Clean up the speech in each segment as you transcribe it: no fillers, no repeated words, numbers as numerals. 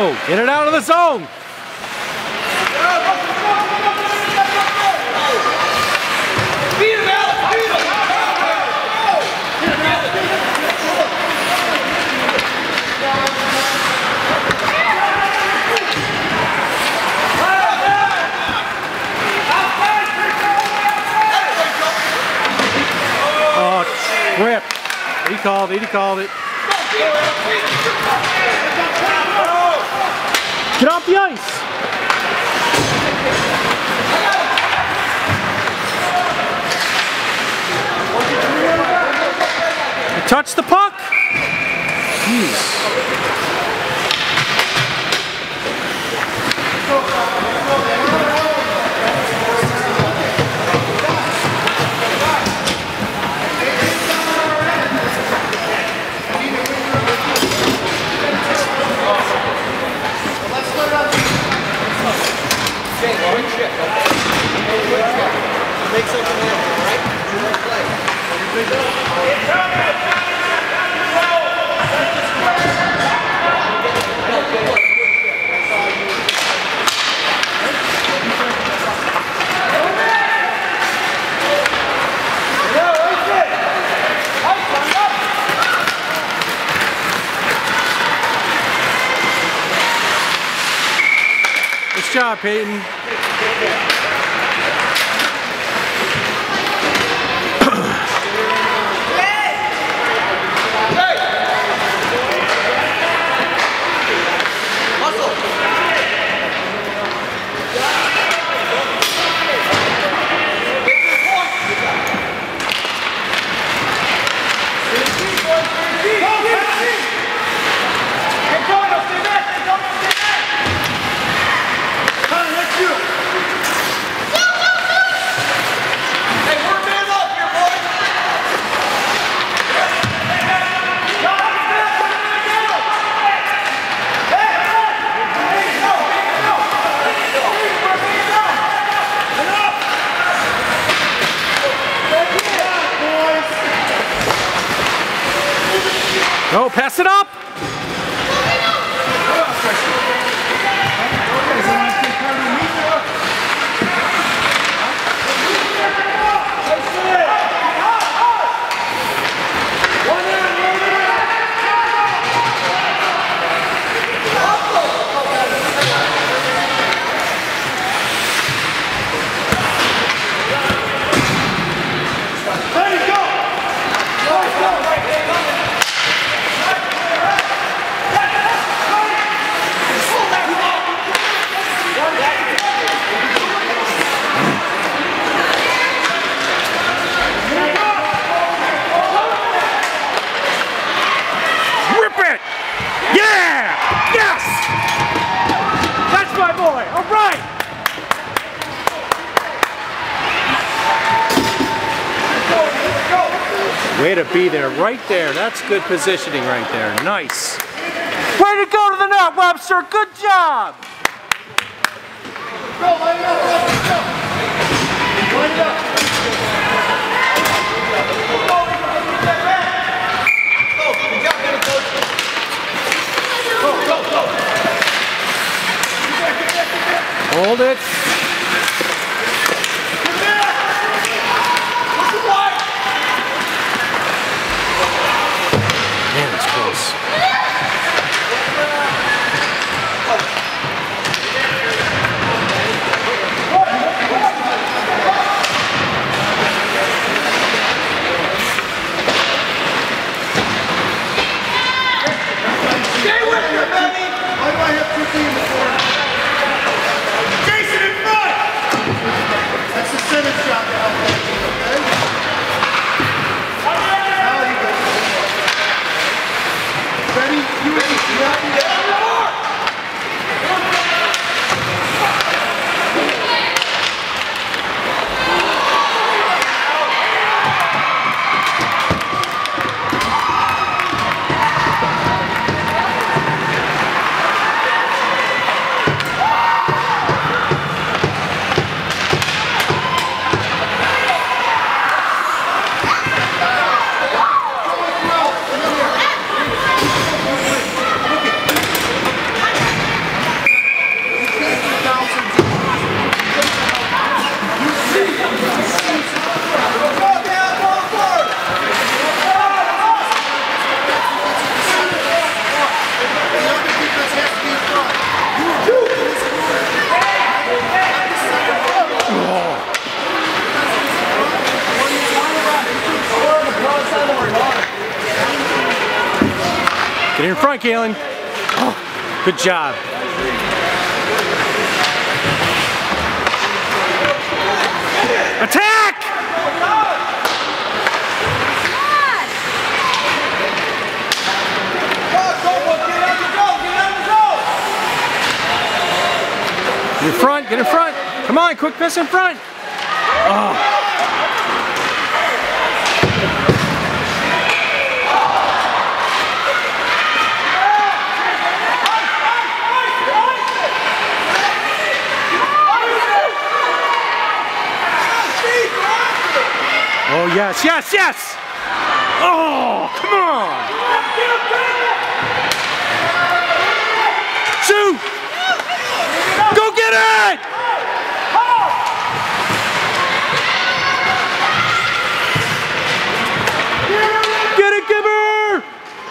Go, get it out of the zone. Oh, trip. He called it, he called it. Get off the ice! You touched the puck? Jeez. Make something happen, right? Nice job, Peyton. Go, pass it up! Way to be there, right there. That's good positioning right there. Nice. Way to go to the net, Webster. Good job. Go, line it up, line it up. Line it up. Hold it. Man, it's close. Stay with her, baby! Why do I have 2 teams before? Jason in front! That's the center shot to help that team, okay? Now you go. Ready? You ready? Get in front, Galen. Oh, good job. Attack! Get in front, get in front. Come on, quick pass in front. Oh. Oh, yes, yes, yes! Oh, come on! Shoot! Go get it! Get it, Gibber!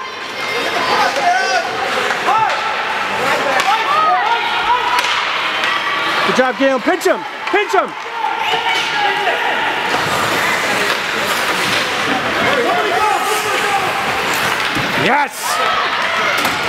Good job, Galen. Pinch him! Pinch him! Yes!